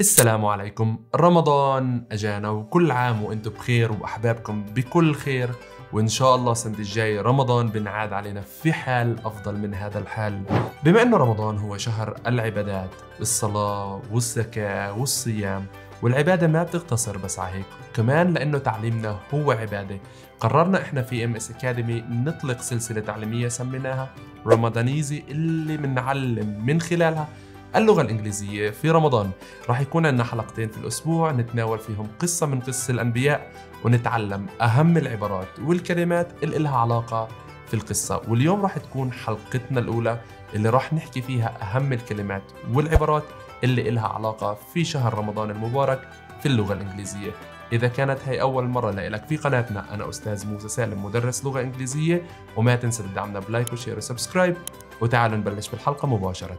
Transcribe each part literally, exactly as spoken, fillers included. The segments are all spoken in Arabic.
السلام عليكم. رمضان اجانا وكل عام وانتم بخير واحبابكم بكل خير، وان شاء الله السنة الجاي رمضان بنعاد علينا في حال افضل من هذا الحال. بما انه رمضان هو شهر العبادات، الصلاة والزكاة والصيام، والعبادة ما بتقتصر بس على هيك، كمان لانه تعليمنا هو عبادة، قررنا احنا في ام اس اكاديمي نطلق سلسلة تعليمية سميناها رمضانيزي، اللي بنعلم من خلالها اللغة الإنجليزية في رمضان. راح يكون عندنا حلقتين في الأسبوع نتناول فيهم قصة من قصص الأنبياء، ونتعلم أهم العبارات والكلمات اللي لها علاقة في القصة. واليوم راح تكون حلقتنا الأولى اللي راح نحكي فيها أهم الكلمات والعبارات اللي لها علاقة في شهر رمضان المبارك في اللغة الإنجليزية. إذا كانت هي أول مرة لإلك في قناتنا، أنا أستاذ موسى سالم، مدرس لغة إنجليزية، وما تنسى تدعمنا بلايك وشير وسبسكرايب. وتعالوا نبلش بالحلقة مباشرة.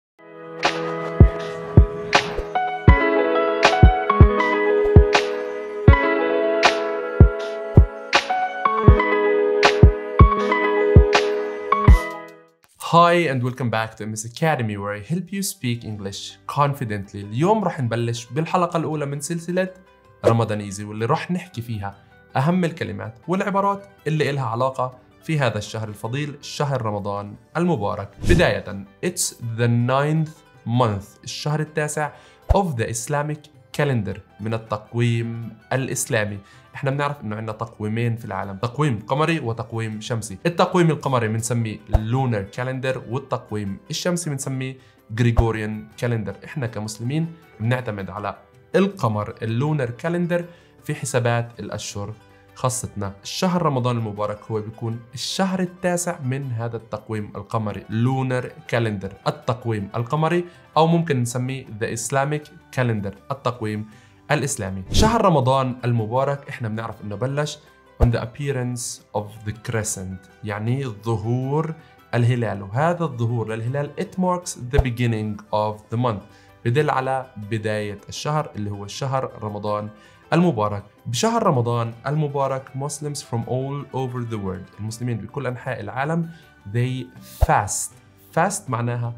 Hi and welcome back to ام اس Academy where I help you speak English confidently. اليوم رح نبلش بالحلقة الأولى من سلسلة رمضانيزي، واللي رح نحكي فيها أهم الكلمات والعبارات اللي إلها علاقة في هذا الشهر الفضيل، شهر رمضان المبارك. بداية It's the ninth month، الشهر التاسع of the Islamic calendar، من التقويم الإسلامي. احنا بنعرف انه عندنا تقويمين في العالم، تقويم قمري وتقويم شمسي. التقويم القمري بنسميه lunar calendar، والتقويم الشمسي بنسميه Gregorian calendar. احنا كمسلمين بنعتمد على القمر اللونر كالندر في حسابات الاشهر. خاصتنا الشهر رمضان المبارك هو بيكون الشهر التاسع من هذا التقويم القمري lunar calendar، التقويم القمري، او ممكن نسميه the Islamic calendar، التقويم الإسلامي. شهر رمضان المبارك احنا بنعرف انه بلش on the appearance of the crescent، يعني ظهور الهلال، وهذا الظهور للهلال it marks the beginning of the month، بدل على بداية الشهر اللي هو شهر رمضان المبارك. بشهر رمضان المبارك Muslims from all over the world، المسلمين بكل أنحاء العالم they fast. fast معناها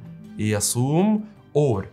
يصوم، or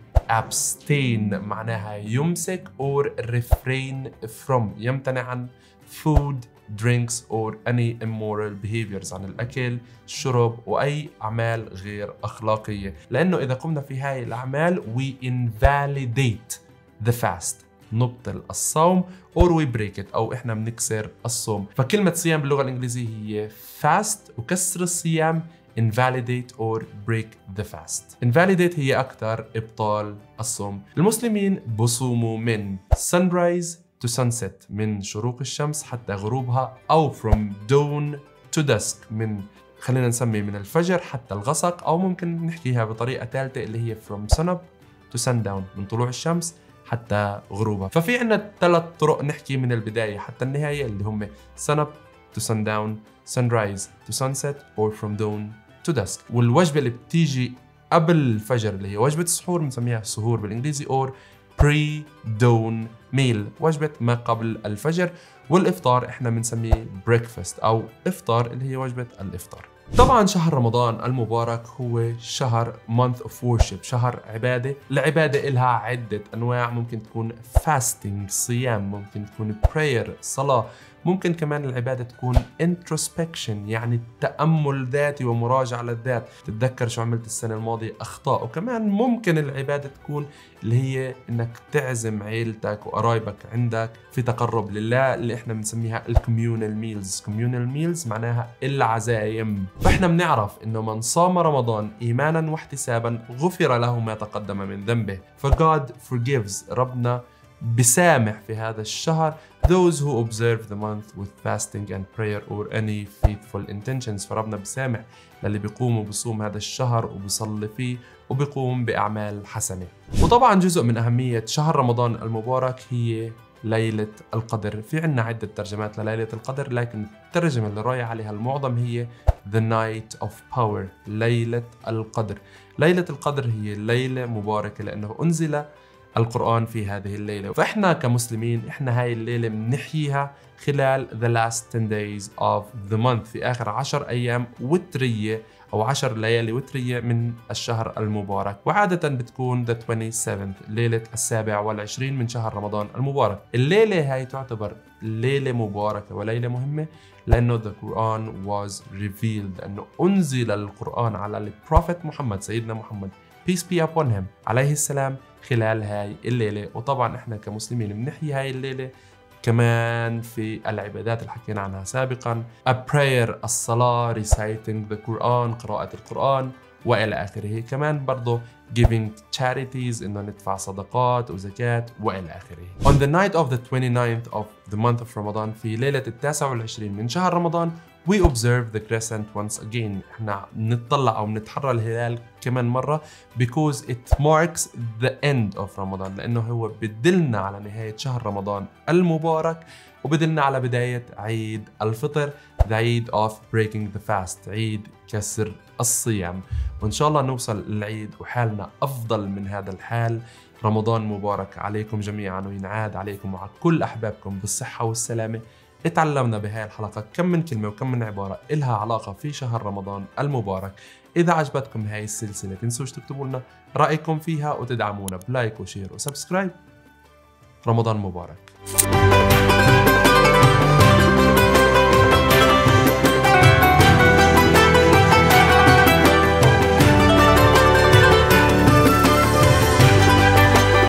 abstain معناها يمسك، or refrain from يمتنع عن food, drinks or any immoral behaviors، عن الأكل، الشرب وأي أعمال غير أخلاقية. لأنه إذا قمنا في هاي الأعمال we invalidate the fast، نبطل الصوم، or we break it، أو إحنا بنكسر الصوم. فكلمة صيام باللغة الإنجليزية هي fast، وكسر الصيام invalidate or break the fast. invalidate هي أكثر إبطال الصوم. المسلمين بصوموا من sunrise to sunset، من شروق الشمس حتى غروبها، أو from dawn to dusk، من خلينا نسمي من الفجر حتى الغسق، أو ممكن نحكيها بطريقة ثالثة اللي هي from sunup to sundown، من طلوع الشمس حتى غروبها. ففي عنا ثلاث طرق نحكي من البداية حتى النهاية، اللي هم sunup to sundown، sunrise to sunset، or from dawn to dusk. والوجبة اللي بتيجي قبل الفجر اللي هي وجبة السحور بنسميها سحور بالإنجليزي، or pre-dawn meal، وجبة ما قبل الفجر. والإفطار إحنا بنسميه breakfast أو إفطار، اللي هي وجبة الإفطار. طبعا شهر رمضان المبارك هو شهر month of worship، شهر عبادة. العبادة إلها عدة أنواع، ممكن تكون fasting صيام، ممكن تكون prayer صلاة، ممكن كمان العبادة تكون introspection، يعني تأمل ذاتي ومراجعة للذات، تتذكر شو عملت السنة الماضية، أخطاء. وكمان ممكن العبادة تكون اللي هي إنك تعزم عيلتك وقرايبك عندك في تقرب لله، اللي إحنا بنسميها الكوميونال ميلز. كوميونال ميلز معناها العزايم. فإحنا بنعرف إنه من صام رمضان إيمانا واحتسابا غفر له ما تقدم من ذنبه. فGod forgives، ربنا بسامح في هذا الشهر those who observe the month with fasting and prayer or any faithful intentions. فربنا بسامح للي بيقوموا بصوم هذا الشهر وبيصلي فيه وبيقوم بأعمال حسنة. وطبعا جزء من أهمية شهر رمضان المبارك هي ليلة القدر. في عنا عدة ترجمات لليلة القدر، لكن الترجمة اللي رايح عليها المعظم هي The Night of Power، ليلة القدر. ليلة القدر هي ليلة مباركة لأنه أنزل القرآن في هذه الليلة. فإحنا كمسلمين إحنا هاي الليلة بنحييها خلال the last ten days of the month، في آخر عشر أيام وترية أو عشر ليالي وترية من الشهر المبارك، وعادة بتكون the twenty-seventh، ليلة السابع والعشرين من شهر رمضان المبارك. الليلة هاي تعتبر ليلة مباركة وليلة مهمة لأنه the Quran was revealed، أنه أنزل القرآن على البروفيت محمد سيدنا محمد peace be upon him عليه السلام خلال هاي الليلة. وطبعا احنا كمسلمين بنحيي هاي الليلة كمان في العبادات اللي حكينا عنها سابقا، a prayer الصلاة، reciting the Quran قراءة القرآن وإلى آخره. كمان برضو giving charities إنه ندفع صدقات وزكاة وإلى آخره. On the night of the twenty-ninth of the month of Ramadan، في ليلة التاسع والعشرين من شهر رمضان، we observe the crescent once again. احنا نطلع أو نتحرى الهلال كمان مرة because it marks the end of Ramadan، لأنه هو بدلنا على نهاية شهر رمضان المبارك وبدلنا على بداية عيد الفطر، the Eid of breaking the fast، عيد كسر الصيام. وإن شاء الله نوصل للعيد وحالنا أفضل من هذا الحال. رمضان مبارك عليكم جميعا، وينعاد عليكم وعلى كل أحبابكم بالصحة والسلامة. اتعلمنا بهاي الحلقة كم من كلمة وكم من عبارة إلها علاقة في شهر رمضان المبارك. إذا عجبتكم هاي السلسلة تنسوش تكتبوا لنا رأيكم فيها وتدعمونا بلايك وشير وسبسكرايب. رمضان مبارك.